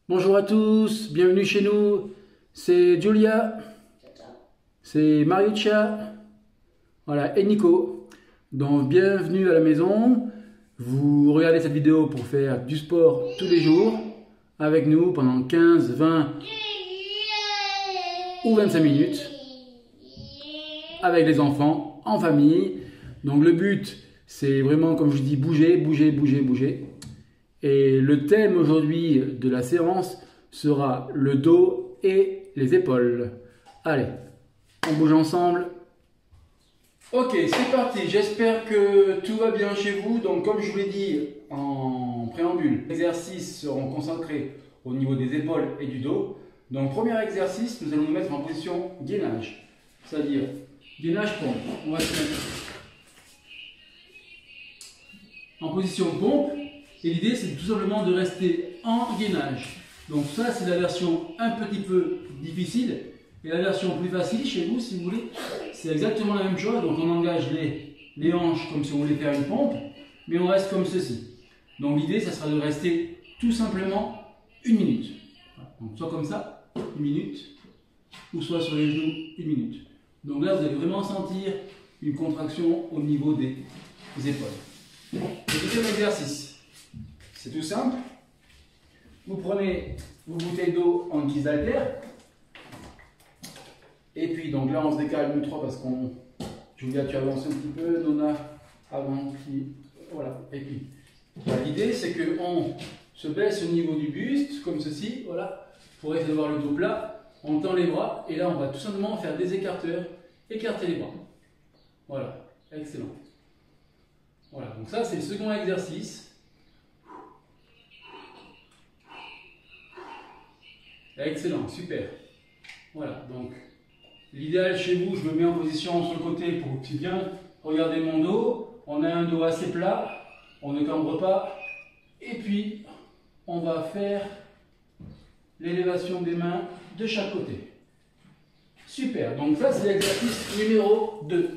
Bonjour à tous, bienvenue chez nous. C'est Julia, c'est Mariuccia, voilà, et Nico. Donc bienvenue à la maison. Vous regardez cette vidéo pour faire du sport tous les jours avec nous pendant 15, 20 ou 25 minutes avec les enfants, en famille. Donc le but, c'est vraiment, comme je dis, bouger, bouger, bouger, bouger. Et le thème aujourd'hui de la séance sera le dos et les épaules. Allez, on bouge ensemble. Ok, c'est parti. J'espère que tout va bien chez vous. Donc comme je vous l'ai dit en préambule, les exercices seront concentrés au niveau des épaules et du dos. Donc premier exercice, nous allons nous mettre en position gainage. C'est-à-dire gainage pompe. On va se mettre en position pompe. Et l'idée, c'est tout simplement de rester en gainage. Donc ça, c'est la version un petit peu difficile. Et la version plus facile, chez vous, si vous voulez, c'est exactement la même chose. Donc on engage les hanches comme si on voulait faire une pompe, mais on reste comme ceci. Donc l'idée, ça sera de rester tout simplement 1 minute. Donc soit comme ça, 1 minute, ou soit sur les genoux, 1 minute. Donc là, vous allez vraiment sentir une contraction au niveau des épaules. Le deuxième exercice. C'est tout simple. Vous prenez vos bouteilles d'eau en guise d'haltère. Et puis, donc là, on se décale nous trois parce qu'on. Julia, tu avances un petit peu. Nona, avant. Voilà. Et puis, l'idée, c'est qu'on se baisse au niveau du buste, comme ceci. Voilà. Pour essayer d'avoir le dos plat. On tend les bras. Et là, on va tout simplement faire des écarteurs. Écarter les bras. Voilà. Excellent. Voilà. Donc, ça, c'est le second exercice. Excellent, super. Voilà, donc l'idéal chez vous, je me mets en position sur le côté pour que vous puissiez bien regarder mon dos. On a un dos assez plat, on ne cambre pas. Et puis, on va faire l'élévation des mains de chaque côté. Super, donc ça c'est l'exercice numéro 2.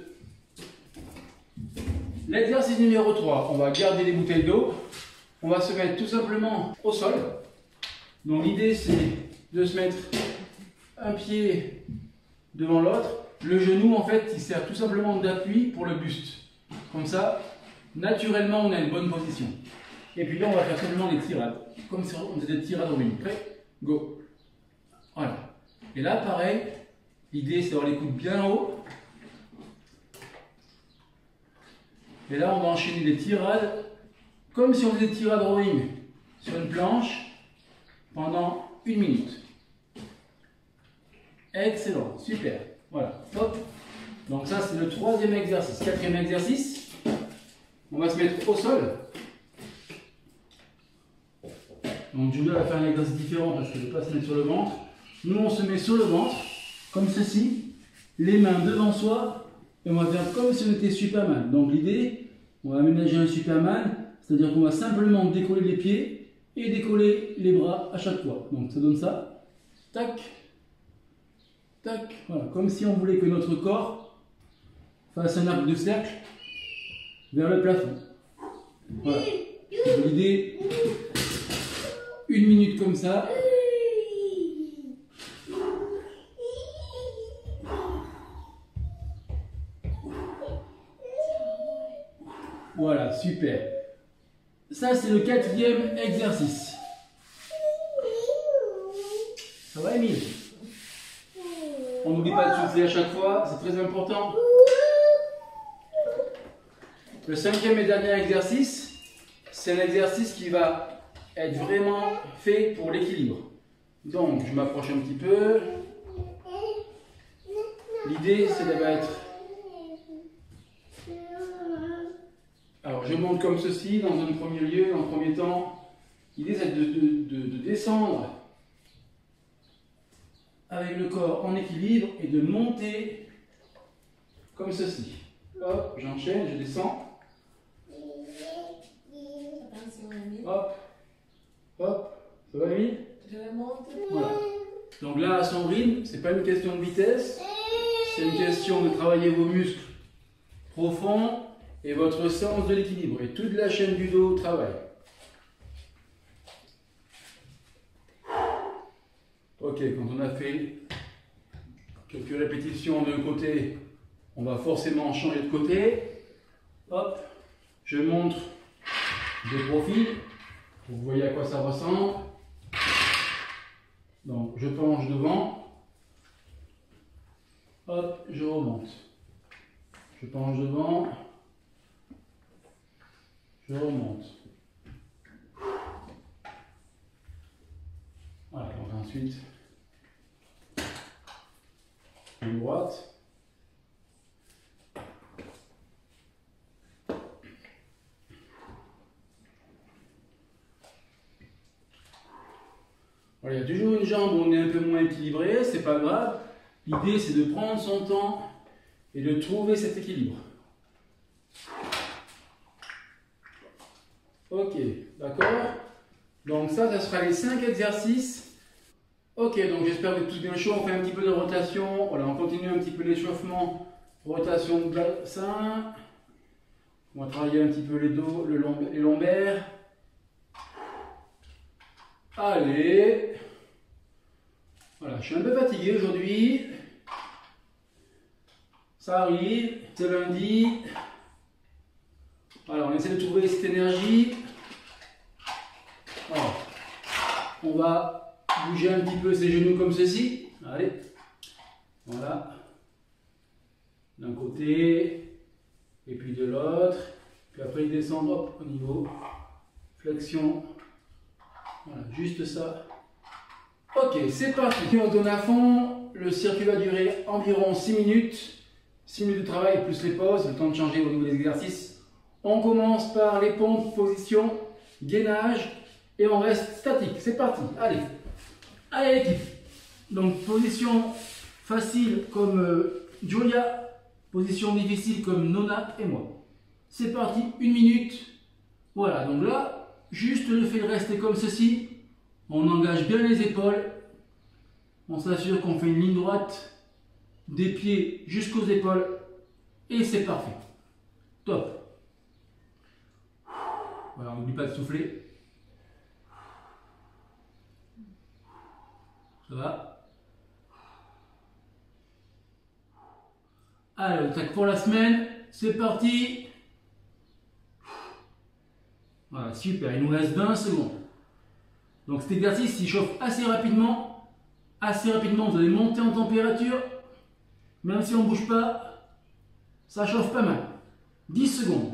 L'exercice numéro 3, on va garder les bouteilles d'eau. On va se mettre tout simplement au sol. Donc l'idée c'est de se mettre un pied devant l'autre. Le genou, en fait, il sert tout simplement d'appui pour le buste. Comme ça, naturellement, on a une bonne position. Et puis là, on va faire simplement des tirades. Comme si on faisait des tirades au milieu. Prêt? Go. Voilà. Et là, pareil, l'idée, c'est d'avoir les coudes bien haut. Et là, on va enchaîner des tirades, comme si on faisait des tirades rowing sur une planche pendant 1 minute. Excellent, super. Voilà, hop. Donc ça c'est le troisième exercice. Quatrième exercice, on va se mettre au sol. Donc Julia va faire un exercice différent parce qu'elle ne veut pas se mettre sur le ventre. Nous on se met sur le ventre, comme ceci, les mains devant soi, et on va faire comme si on était Superman. Donc l'idée, on va aménager un Superman, c'est-à-dire qu'on va simplement décoller les pieds et décoller les bras à chaque fois. Donc ça donne ça. Tac. Tac. Voilà. Comme si on voulait que notre corps fasse un arc de cercle vers le plafond. Voilà. L'idée, 1 minute comme ça. Voilà, super. Ça, c'est le quatrième exercice. Ça va, Émile? On n'oublie pas de souffler à chaque fois, c'est très important. Le cinquième et dernier exercice, c'est un exercice qui va être vraiment fait pour l'équilibre. Donc, je m'approche un petit peu. L'idée, c'est de mettre... Alors, je monte comme ceci, dans un premier lieu, dans un premier temps. L'idée, c'est de descendre avec le corps en équilibre et de monter comme ceci. Hop, j'enchaîne, je descends. Hop, hop, ça va Émile? Je monte. Voilà. Donc là, à son rythme, c'est pas une question de vitesse, c'est une question de travailler vos muscles profonds et votre sens de l'équilibre. Et toute la chaîne du dos travaille. Ok, quand on a fait quelques répétitions d'un côté, on va forcément changer de côté. Hop, je montre de profil. Vous voyez à quoi ça ressemble. Donc, je penche devant. Hop, je remonte. Je penche devant. Je remonte. Voilà, donc ensuite, à droite. Voilà, il y a toujours une jambe où on est un peu moins équilibré, c'est pas grave. L'idée c'est de prendre son temps et de trouver cet équilibre. Ok, d'accord. Donc ça sera les 5 exercices. Ok, donc j'espère que vous êtes tous bien chaud. On fait un petit peu de rotation. Voilà, on continue un petit peu l'échauffement. Rotation de bassin. On va travailler un petit peu les dos, les lombaires. Allez. Voilà, je suis un peu fatigué aujourd'hui. Ça arrive, c'est lundi. Voilà, on essaie de trouver cette énergie. Voilà. On va bouger un petit peu ses genoux comme ceci. Allez. Voilà. D'un côté. Et puis de l'autre. Puis après il descend hop, au niveau. Flexion. Voilà, juste ça. Ok, c'est parti. On donne à fond. Le circuit va durer environ 6 minutes. 6 minutes de travail plus les pauses, le temps de changer au niveau des exercices. On commence par les pompes, position, gainage et on reste statique. C'est parti. Allez. Allez l'équipe. Donc position facile comme Julia, position difficile comme Nona et moi. C'est parti, 1 minute. Voilà, donc là, juste le fait de rester comme ceci, on engage bien les épaules, on s'assure qu'on fait une ligne droite des pieds jusqu'aux épaules et c'est parfait. Top. Voilà, on n'oublie pas de souffler. Ça va? Allez, on attaque pour la semaine. C'est parti. Voilà, super. Il nous reste 20 secondes. Donc cet exercice, il chauffe assez rapidement. Assez rapidement, vous allez monter en température. Même si on ne bouge pas, ça chauffe pas mal. 10 secondes.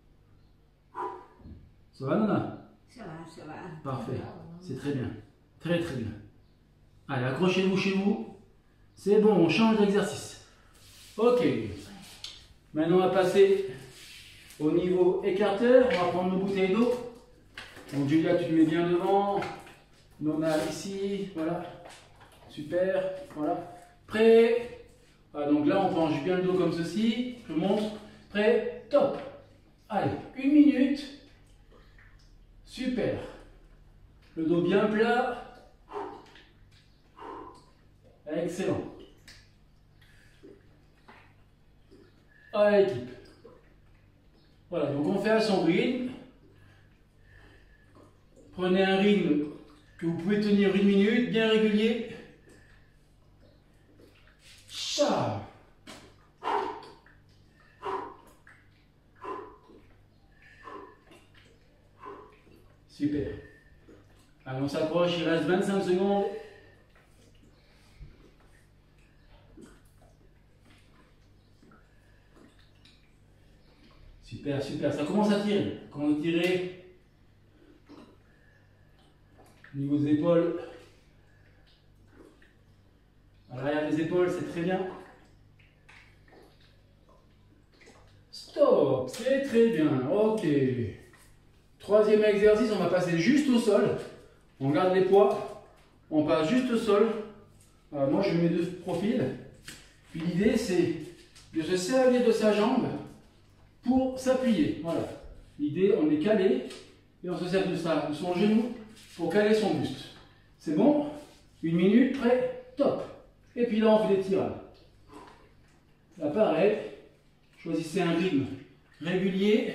Ça va, Nana? Ça va, ça va. Parfait. C'est très bien. Très très bien. Allez, accrochez-vous chez vous. C'est bon, on change d'exercice. Ok. Maintenant, on va passer au niveau écarteur. On va prendre nos bouteilles d'eau. Donc, Julia, tu te mets bien devant. Nona ici. Voilà. Super. Voilà. Prêt. Voilà, donc là, on penche bien le dos comme ceci. Je vous montre. Prêt. Top. Allez, 1 minute. Super. Le dos bien plat. Excellent. Allez, équipe. Voilà, donc on fait à son rythme. Prenez un rythme que vous pouvez tenir 1 minute, bien régulier. Ça. Super. Allez, on s'approche, il reste 25 secondes. Super, super. Ça commence à tirer. Quand on tire au niveau des épaules, à l'arrière des épaules, c'est très bien. Stop, c'est très bien. Ok. Troisième exercice, on va passer juste au sol. On garde les poids. On passe juste au sol. Moi, je mets de profil. Puis l'idée, c'est de se servir de sa jambe pour s'appuyer. Voilà. L'idée, on est calé et on se sert de son genou pour caler son buste. C'est bon? 1 minute, prêt? Top. Et puis là, on fait des tirades. Là, pareil. Choisissez un rythme régulier.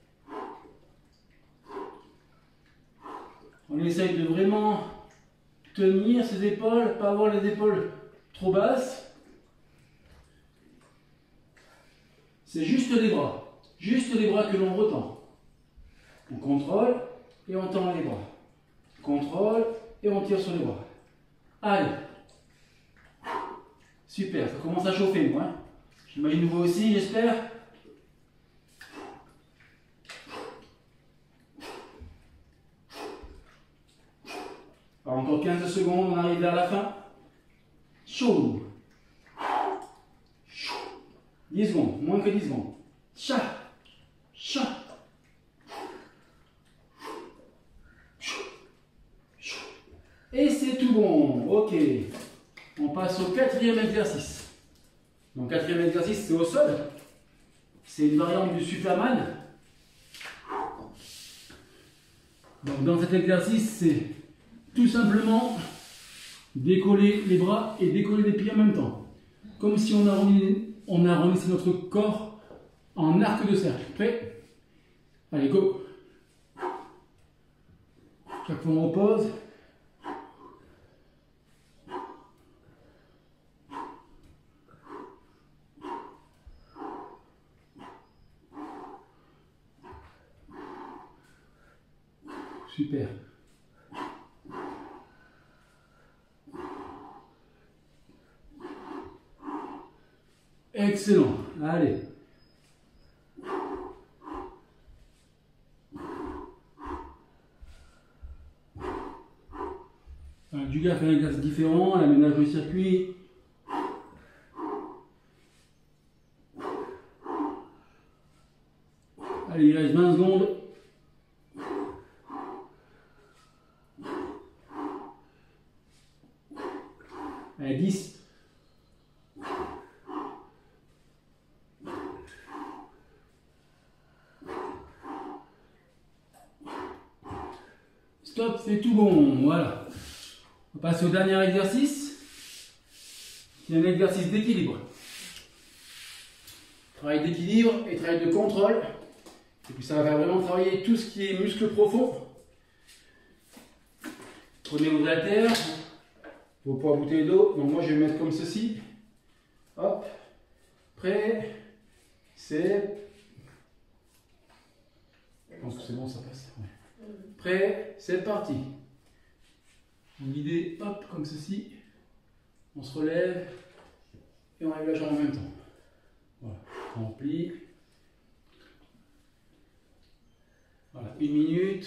On essaye de vraiment tenir ses épaules, pas avoir les épaules trop basses. C'est juste les bras que l'on retend. On contrôle et on tend les bras. Contrôle et on tire sur les bras. Allez. Super, ça commence à chauffer moi. Hein. J'imagine vous aussi, j'espère. Alors encore 15 secondes, on arrive vers la fin. Chaud. 10 secondes, moins que 10 secondes. Chat. Chat. Et c'est tout bon. Ok. On passe au quatrième exercice. Donc quatrième exercice, c'est au sol. C'est une variante du Superman. Donc dans cet exercice, c'est tout simplement décoller les bras et décoller les pieds en même temps. Comme si on arrondissait notre corps en arc de cercle. Prêt? Allez, go! Chaque fois on repose. Super. Excellent. Allez. Du gars fait un exercice différent, l'aménage le circuit. Allez, il reste 20 secondes. Allez, 10. Stop, c'est tout bon. Voilà. On passe au dernier exercice. C'est un exercice d'équilibre. Travail d'équilibre et travail de contrôle. Et puis ça va vraiment travailler tout ce qui est muscles profonds. Prenez vos haltères, vos poids bouteilles d'eau. Donc moi je vais me mettre comme ceci. Hop. Prêt. C'est. Je pense que c'est bon, ça passe. Ouais. Prêt, c'est parti. On guide, hop, comme ceci. On se relève et on lève la jambe en même temps. Voilà, on plie. Voilà, 1 minute.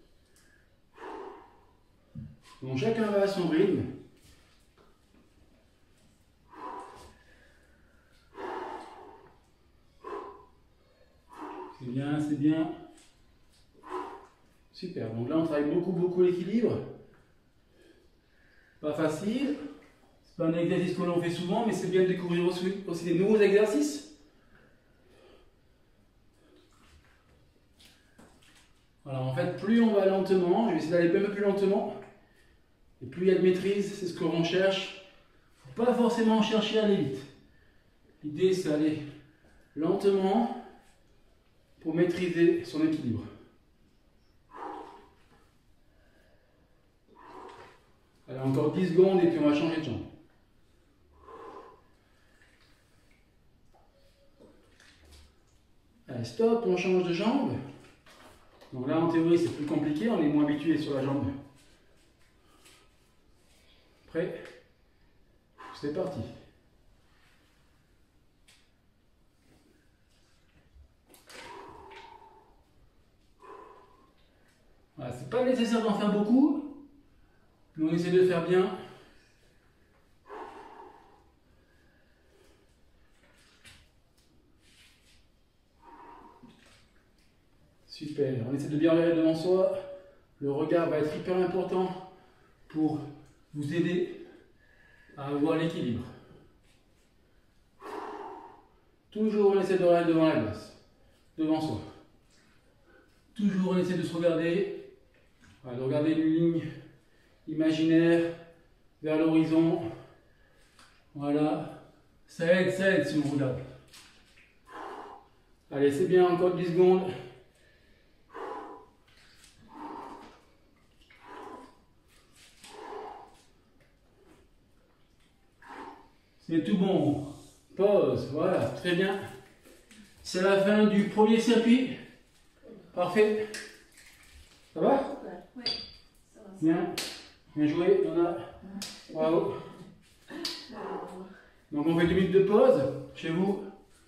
Donc chacun va à son rythme. C'est bien, c'est bien. Super, donc là on travaille beaucoup l'équilibre. Pas facile, c'est pas un exercice que l'on fait souvent, mais c'est bien de découvrir aussi des nouveaux exercices. Voilà, en fait, plus on va lentement, je vais essayer d'aller un peu plus lentement, et plus il y a de maîtrise, c'est ce que l'on cherche. Il ne faut pas forcément chercher à aller vite. L'idée c'est d'aller lentement pour maîtriser son équilibre. Allez, encore 10 secondes et puis on va changer de jambe. Allez, stop, on change de jambe. Donc là, en théorie, c'est plus compliqué, on est moins habitué sur la jambe. Prêt? C'est parti. Voilà, c'est pas nécessaire d'en faire beaucoup. Mais on essaie de faire bien. Super, on essaie de bien regarder devant soi. Le regard va être hyper important pour vous aider à avoir l'équilibre. Toujours on essaie de regarder devant la glace, devant soi. Toujours on essaie de se regarder, voilà, de regarder une ligne imaginaire vers l'horizon. Voilà, ça aide si on regarde. Allez, c'est bien, encore 10 secondes. C'est tout bon. Pause, voilà, très bien. C'est la fin du premier circuit. Parfait. Ça va? Oui, ça va. Bien. Bien joué, on a. Bravo. Donc on fait 2 minutes de pause chez vous.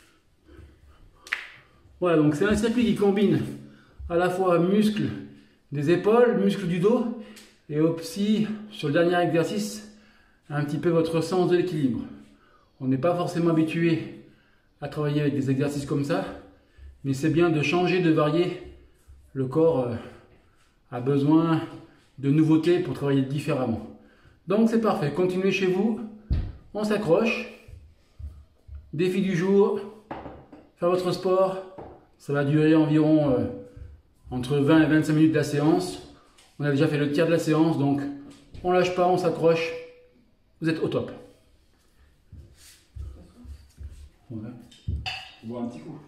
Voilà, donc c'est un circuit qui combine à la fois muscles des épaules, muscles du dos, et aussi sur le dernier exercice, un petit peu votre sens de l'équilibre. On n'est pas forcément habitué à travailler avec des exercices comme ça, mais c'est bien de changer, de varier. Le corps a besoin de nouveautés pour travailler différemment. Donc c'est parfait, continuez chez vous, on s'accroche. Défi du jour, faire votre sport, ça va durer environ entre 20 et 25 minutes de la séance. On a déjà fait le tiers de la séance, donc on lâche pas, on s'accroche. Vous êtes au top. Voilà. On voit un petit coup.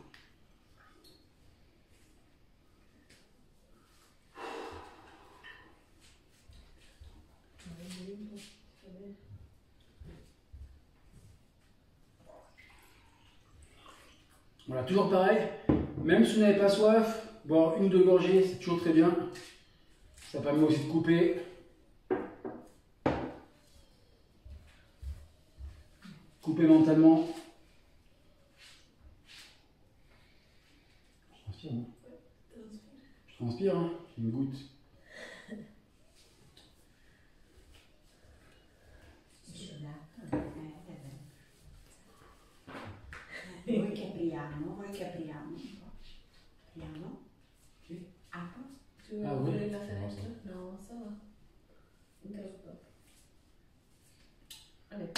Voilà, toujours pareil. Même si vous n'avez pas soif, boire 1 ou 2 gorgées, c'est toujours très bien. Ça permet aussi de couper. Couper mentalement. Je transpire, hein. Je transpire, hein. J'ai une goutte. Vuoi che apriamo? Apriamo? Sì. Apro? Tu veux Ah oui. ouvrir la fenêtre? Non, ça va. D'accord. Allez.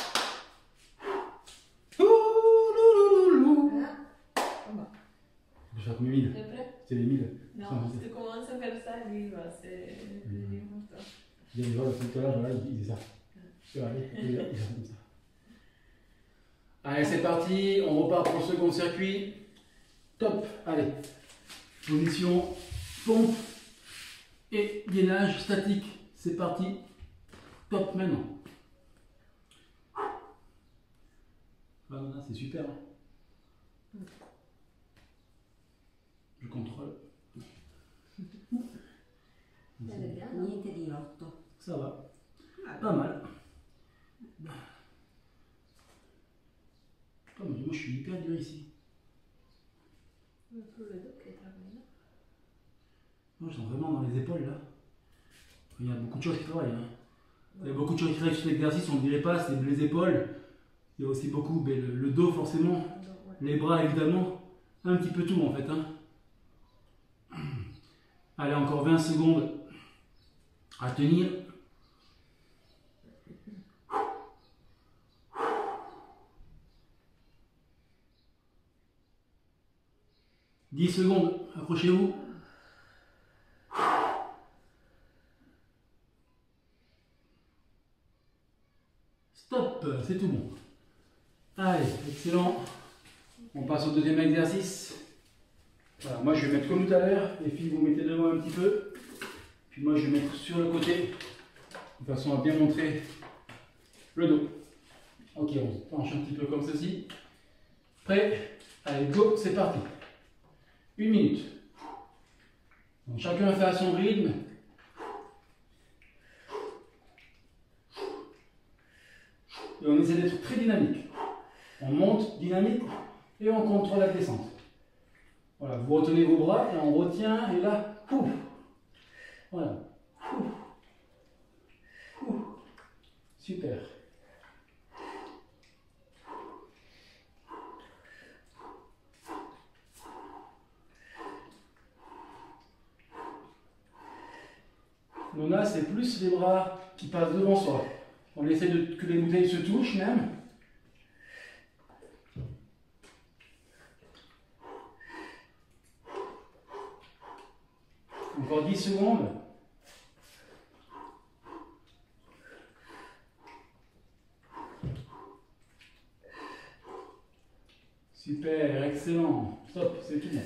Voilà. On va. Je vais faire mes 1000. T'es prêt? C'est les 1000. Non, si tu commences à faire ça, lui, c'est plus important. Il y a des gens tout à l'heure, voilà, il dit ça. Tu vas aller, il fait comme ça. Allez, c'est parti, on repart pour le second circuit. Top, allez. Position, pompe et gainage statique. C'est parti. Top maintenant. Ah non, là, c'est super. Hein. Je contrôle. Niente di 8. Ça va. Pas mal. Pas mal. Moi, je suis hyper dur ici. Un peu le dos qui travaille là. Moi, je sens vraiment dans les épaules là. Il y a beaucoup de choses qui travaillent. Hein. Il y a beaucoup de choses qui travaillent sur l'exercice, on ne dirait pas, c'est les épaules. Il y a aussi beaucoup, mais le dos forcément, les bras évidemment, un petit peu tout en fait. Hein. Allez, encore 20 secondes à tenir. « 10 secondes, accrochez-vous. Stop, c'est tout bon. Allez, excellent. On passe au deuxième exercice. Voilà, moi je vais mettre comme tout à l'heure. Les filles, vous mettez devant un petit peu. Puis moi je vais mettre sur le côté. De façon à bien montrer le dos. Ok, on se penche un petit peu comme ceci. Prêt? Allez, go, c'est parti. 1 minute. Donc, chacun fait à son rythme. Et on essaie d'être très dynamique. On monte dynamique et on contrôle la descente. Voilà, vous retenez vos bras et on retient et là, pouf. Voilà. Pouf. Pouf. Super. Luna, c'est plus les bras qui passent devant soi. On essaie que les bouteilles se touchent même. Encore 10 secondes. Super, excellent. Stop, c'est tout bon.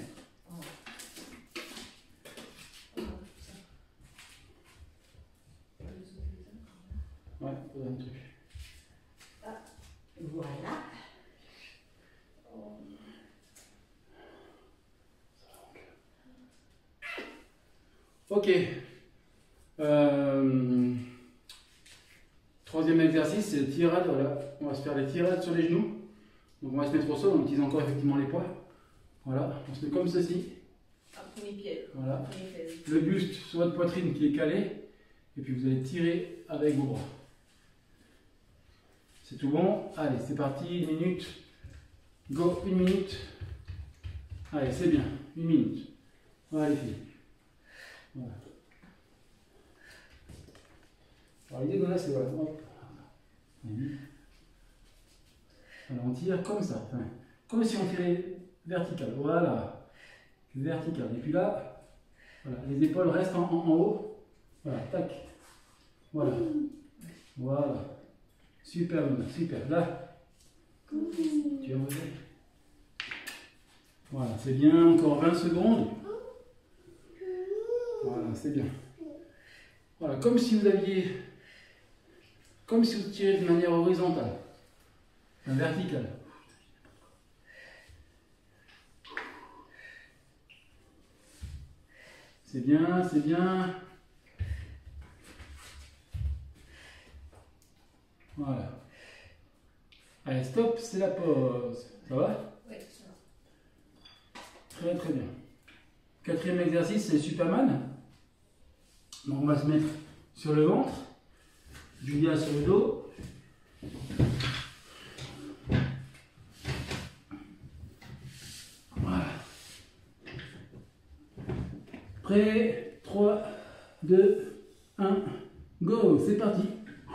Ouais, un truc. Voilà. Ok. Troisième exercice, c'est le tirade. Voilà. On va se faire les tirades sur les genoux. Donc on va se mettre au sol, on utilise encore effectivement les poids. Voilà, on se met comme ceci. Premier pied. Voilà. Premier pied. Le buste sur votre poitrine qui est calé. Et puis vous allez tirer avec vos bras. C'est tout bon. Allez, c'est parti. 1 minute. Go, 1 minute. Allez, c'est bien. 1 minute. Voilà les filles. Voilà. Alors l'idée de là, c'est voilà. Hop. Alors on tire comme ça. Enfin, comme si on tirait vertical. Voilà. Vertical. Et puis là, voilà, les épaules restent en haut. Voilà, tac. Voilà. Voilà. Super, Luna, super. Là, tu as osé. Voilà, c'est bien. Encore 20 secondes. Voilà, c'est bien. Voilà, comme si vous aviez. Comme si vous tirez de manière horizontale. Enfin, verticale. C'est bien, c'est bien. Voilà. Allez, stop, c'est la pause. Ça va? Oui, ça va. Très très bien. Quatrième exercice, c'est Superman. Donc on va se mettre sur le ventre. Julia sur le dos. Voilà. Prêt? 3, 2, 1, go! C'est parti!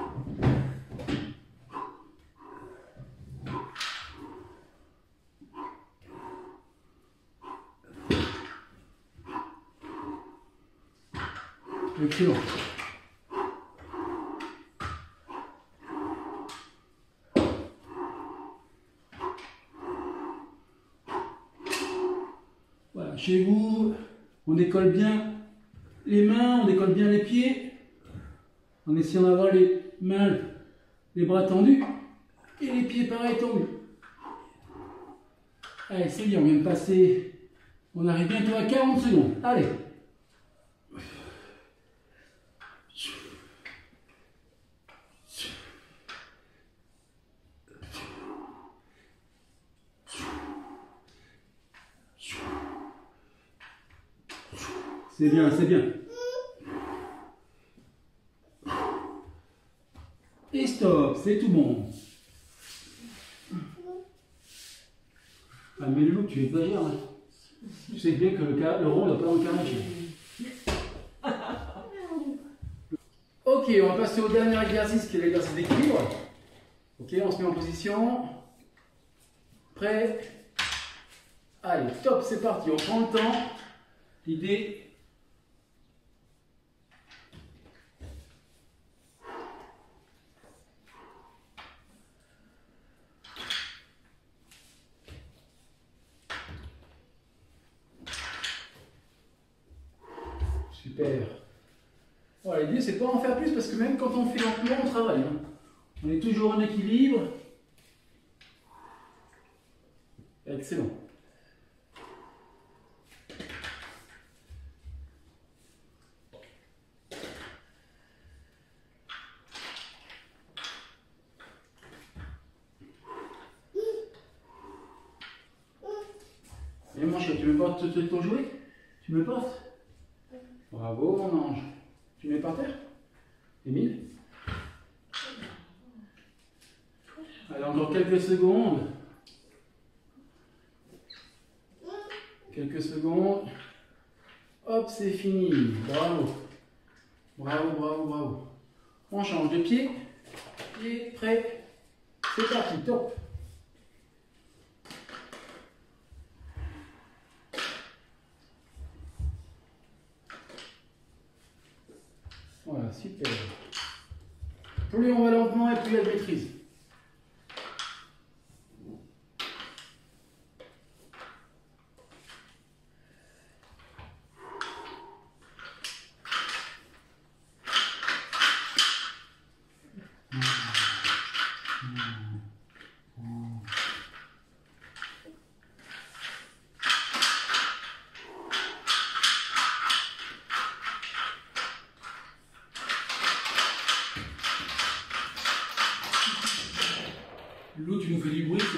Excellent. Voilà, chez vous, on décolle bien les mains, on décolle bien les pieds, en essayant d'avoir les mains, les bras tendus, et les pieds pareil tendus. Allez, c'est bien, on vient de passer, on arrive bientôt à 40 secondes. Allez. C'est bien, c'est bien. Et stop, c'est tout bon. Ah mais Loulou, tu exagères. Hein. Tu sais bien que le rond n'a pas encarnaché. Ok, on va passer au dernier exercice qui est l'exercice d'équilibre. Ok, on se met en position. Prêt? Allez, top, c'est parti, on prend le temps. L'idée... Super. Voilà, l'idée c'est pas en faire plus parce que même quand on fait lentement, on travaille. Hein. On est toujours en équilibre. Excellent. Et mon chien, tu me portes ton jouet? Tu me portes? Bravo mon ange. Tu mets par terre? Émile? Allez, encore quelques secondes. Quelques secondes. Hop, c'est fini. Bravo. Bravo, bravo, bravo. On change de pied. Pied prêt. C'est parti, top. Voilà, super. Plus on va lentement et plus elle maîtrise.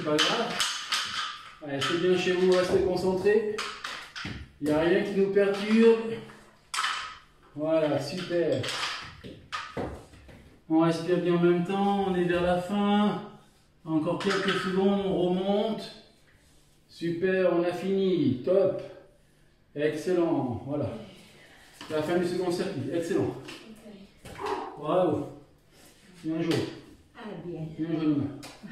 pas grave. Allez, c'est bien chez vous, restez concentrés. Il n'y a rien qui nous perturbe. Voilà, super. On respire bien en même temps, on est vers la fin. Encore quelques secondes, on remonte. Super, on a fini. Top. Excellent. Voilà. C'est la fin du second circuit. Excellent. Bravo. Bien joué. Ah, bien. Bien joué, Nona.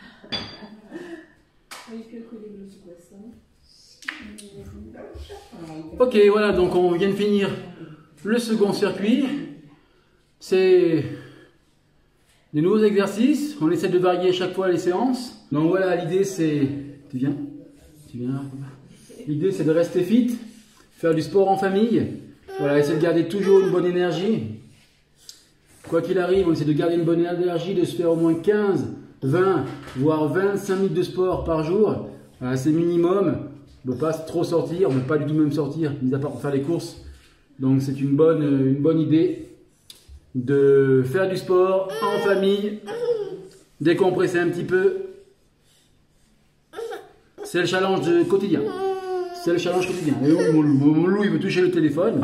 Ok, voilà, donc on vient de finir le second circuit. C'est des nouveaux exercices. On essaie de varier chaque fois les séances. Donc voilà, l'idée c'est... Tu viens? L'idée c'est de rester fit, faire du sport en famille. Voilà, essayer de garder toujours une bonne énergie. Quoi qu'il arrive, on essaie de garder une bonne énergie, de se faire au moins 15, 20, voire 25 minutes de sport par jour. Voilà, c'est minimum. On ne peut pas trop sortir, on ne peut pas du tout même sortir, mis à part pour faire les courses. Donc c'est une bonne idée de faire du sport en famille, décompresser un petit peu. C'est le challenge quotidien. C'est le challenge quotidien. Et oui, mon loup, il veut toucher le téléphone.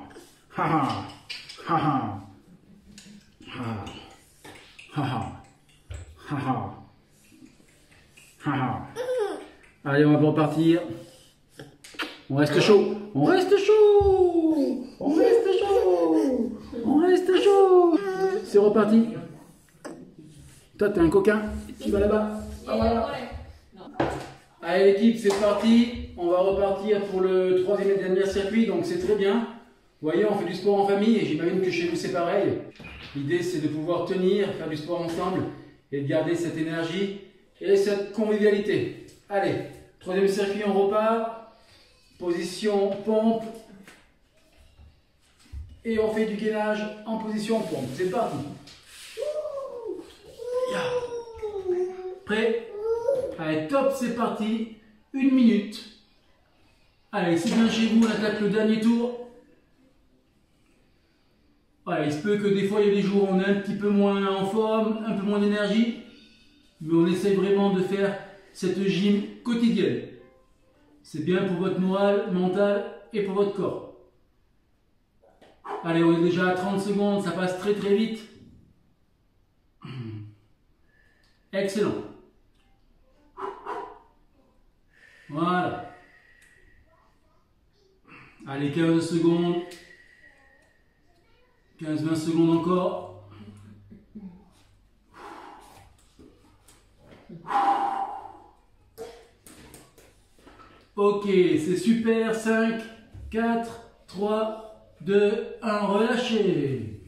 Allez, on va repartir. On reste chaud. On reste chaud. On reste chaud. On reste chaud. C'est reparti. Toi, t'es un coquin. Tu vas là-bas. Ah, voilà. Allez, l'équipe, c'est parti. On va repartir pour le troisième et dernier circuit. Donc, c'est très bien. Vous voyez, on fait du sport en famille. Et j'imagine que chez vous, c'est pareil. L'idée, c'est de pouvoir tenir, faire du sport ensemble et de garder cette énergie et cette convivialité. Allez, troisième circuit, on repart. Position pompe. Et on fait du gainage en position pompe. C'est parti. Prêt? Allez, top, c'est parti. 1 minute. Allez, c'est bien chez vous, on attaque le dernier tour. Voilà, il se peut que des fois, il y a des jours où on est un petit peu moins en forme, un peu moins d'énergie. Mais on essaye vraiment de faire cette gym quotidienne. C'est bien pour votre morale, mental et pour votre corps. Allez, on est déjà à 30 secondes, ça passe très très vite. Excellent. Voilà. Allez, 15 secondes. 15-20 secondes encore. Ok, c'est super. 5, 4, 3, 2, 1, relâchez.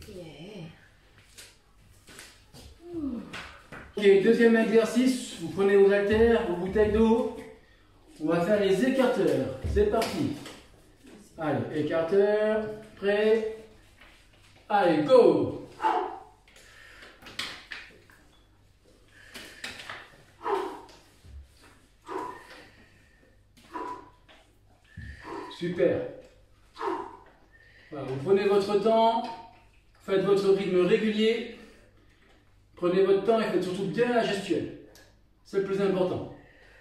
Ok, deuxième exercice. Vous prenez vos haltères, vos bouteilles d'eau. On va faire les écarteurs. C'est parti. Allez, écarteurs. Prêt. Allez, go! Super. Voilà, vous prenez votre temps, faites votre rythme régulier, prenez votre temps et faites surtout bien la gestuelle. C'est le plus important.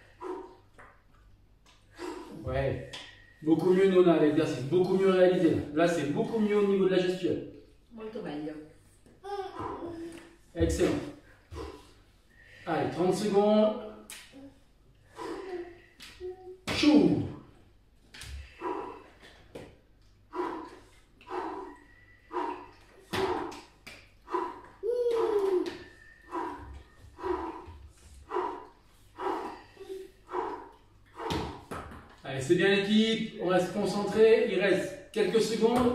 Ouais. Beaucoup mieux Nona l'exercice, beaucoup mieux réalisé. Là, c'est beaucoup mieux au niveau de la gestuelle. Molto meglio. Excellent. Allez, 30 secondes. Chou. Allez, c'est bien l'équipe. On reste concentré. Il reste quelques secondes.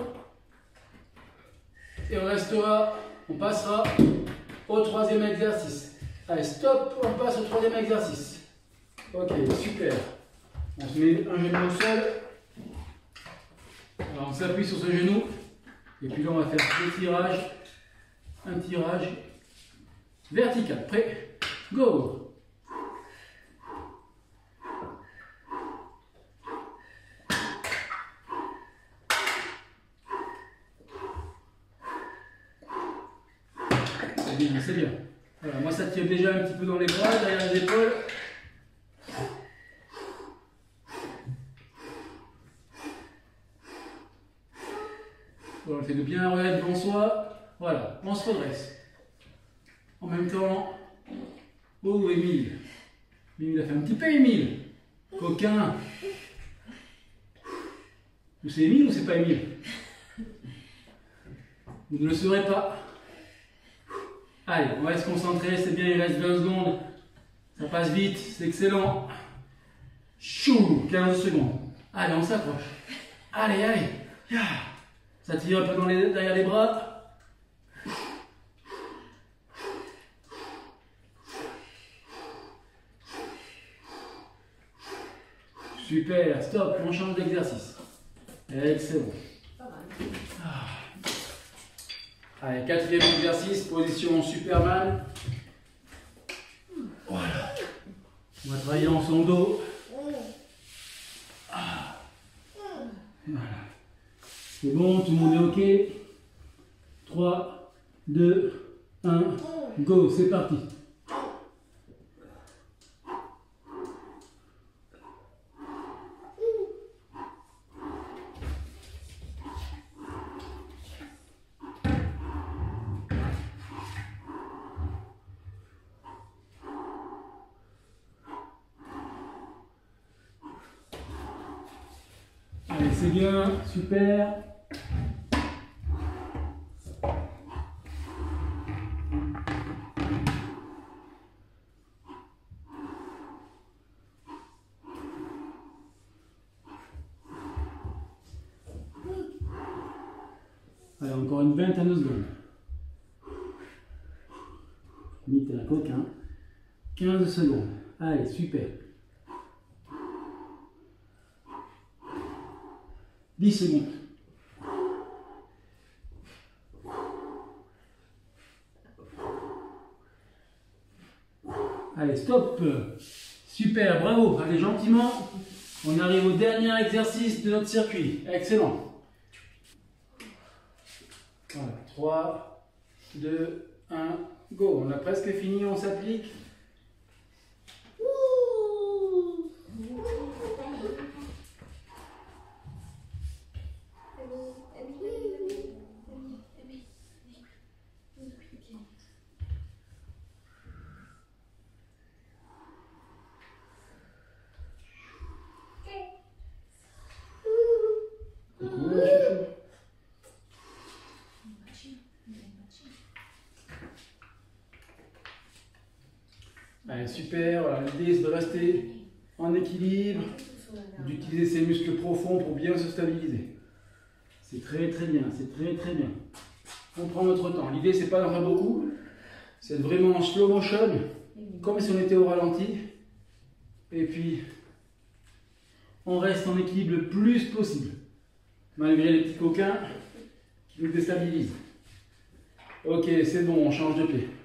Et on passera au troisième exercice. Allez, stop, on passe au troisième exercice. Ok, super. On se met un genou au sol. Alors on s'appuie sur ce genou. Et puis là, on va faire un tirage vertical. Prêt? Go! C'est bien. Voilà, moi ça tire déjà un petit peu dans les bras, derrière les épaules. On fait de bien regarder devant soi. Voilà, on se redresse. En même temps, oh Émile. Émile a fait un petit peu Émile. Coquin. C'est Émile ou c'est pas Émile? Vous ne le saurez pas. Allez, on va se concentrer, c'est bien, il reste 20 secondes. Ça passe vite, c'est excellent. Chou, 15 secondes. Allez, on s'approche. Allez, allez. Ça tire un peu derrière les bras. Super, stop, on change d'exercice. Excellent. Allez, quatrième exercice, position Superman. Voilà. On va travailler dans son dos. Voilà. C'est bon, tout le monde est OK. 3, 2, 1, go, c'est parti. Allez, c'est bien, super. Allez, encore une vingtaine de secondes. Limite un coquin. 15 secondes. Allez, super. 10 secondes. Allez, stop. Super, bravo. Allez, gentiment. On arrive au dernier exercice de notre circuit. Excellent. Voilà, 3, 2, 1, go. On a presque fini, on s'applique. Allez, super, voilà, l'idée c'est de rester en équilibre, d'utiliser ses muscles profonds pour bien se stabiliser. C'est très bien, c'est très bien. On prend notre temps. L'idée c'est pas d'en faire beaucoup, c'est vraiment en slow motion, comme si on était au ralenti. Et puis, on reste en équilibre le plus possible, malgré les petits coquins qui nous déstabilisent. Ok, c'est bon, on change de pied.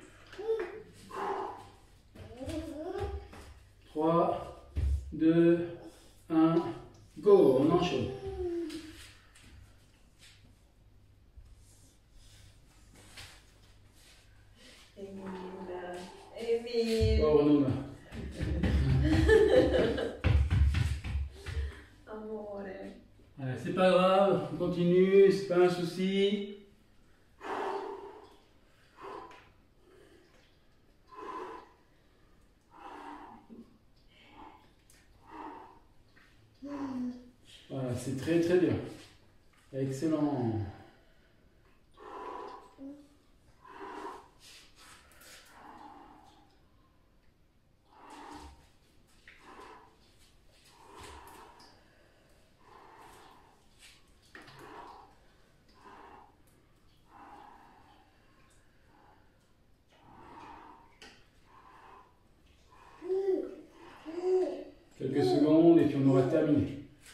3, 2, 1, go, on enchaîne. Émile. Oh, Renaud. Amore. C'est pas grave, on continue, c'est pas un souci. Voilà, c'est très bien. Excellent. Quelques secondes et puis on aura terminé.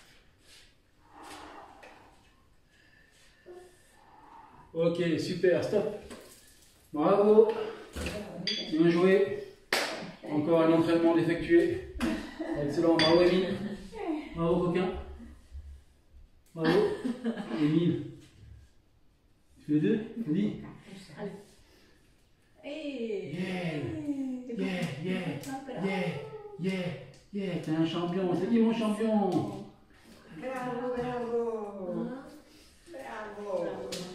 Ok, super, stop. Bravo. Bien joué. Encore un entraînement d'effectuer. Excellent, bravo Émile. Bravo coquin. Bravo. Émile. Tu fais les deux? Vas-y. Yeah, t'es un champion. C'est qui mon champion? Bravo. Bravo.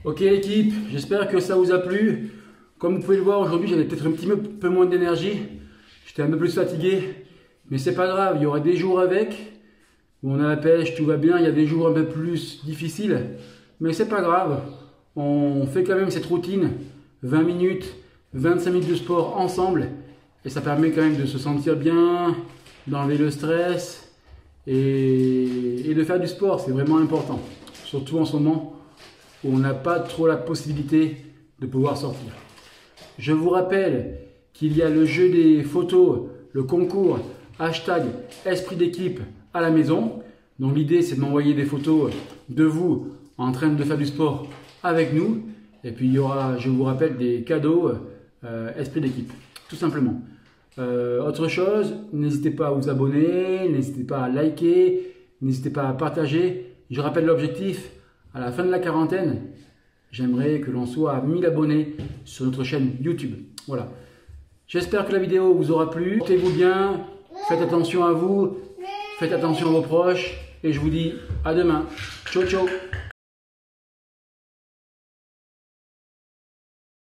Ok l'équipe, j'espère que ça vous a plu. Comme vous pouvez le voir, aujourd'hui j'avais peut-être un petit peu moins d'énergie. J'étais un peu plus fatigué. Mais c'est pas grave, il y aura des jours avec où on a la pêche, tout va bien. Il y a des jours un peu plus difficiles. Mais c'est pas grave. On fait quand même cette routine. 20 minutes, 25 minutes de sport ensemble. Et ça permet quand même de se sentir bien, d'enlever le stress et de faire du sport. C'est vraiment important. Surtout en ce moment où on n'a pas trop la possibilité de pouvoir sortir. Je vous rappelle qu'il y a le jeu des photos, le concours hashtag esprit d'équipe à la maison. Donc l'idée c'est de m'envoyer des photos de vous en train de faire du sport avec nous. Et puis il y aura, je vous rappelle, des cadeaux esprit d'équipe, tout simplement. Autre chose, n'hésitez pas à vous abonner, n'hésitez pas à liker, n'hésitez pas à partager. Je rappelle l'objectif, à la fin de la quarantaine, j'aimerais que l'on soit à 1000 abonnés sur notre chaîne YouTube. Voilà. J'espère que la vidéo vous aura plu. Portez-vous bien, faites attention à vous, faites attention à vos proches et je vous dis à demain. Ciao, ciao.